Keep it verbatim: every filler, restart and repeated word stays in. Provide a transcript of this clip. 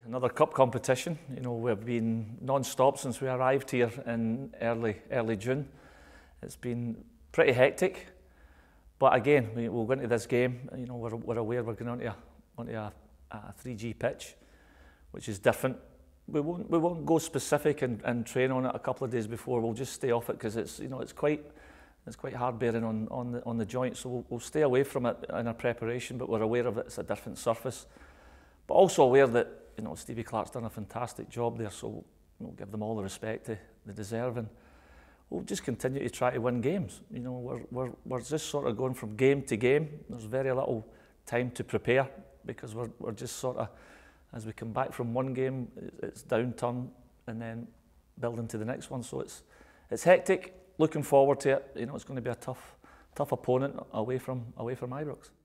Another cup competition. You know, we've been non-stop since we arrived here in early early June. It's been pretty hectic, but again, we, we'll go into this game. You know, we're, we're aware we're going onto a onto a, a three G pitch, which is different. We won't we won't go specific and, and train on it a couple of days before. We'll just stay off it because it's you know it's quite it's quite hard bearing on on the on the joint. So we'll, we'll stay away from it in our preparation, but we're aware of it. It's a different surface, but also aware that you know Stevie Clarke's done a fantastic job there. So we'll give them all the respect they, they deserve, and we'll just continue to try to win games. You know, we're we're we're just sort of going from game to game. There's very little time to prepare because we're we're just sort of, as we come back from one game, it's downturn and then building to the next one. So it's it's hectic. Looking forward to it. You know, it's going to be a tough tough opponent away from away from Ibrox.